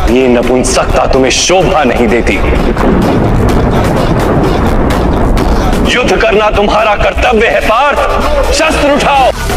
ये नपुंसकता तुम्हें शोभा नहीं देती। युद्ध करना तुम्हारा कर्तव्य है पार्थ, शस्त्र उठाओ।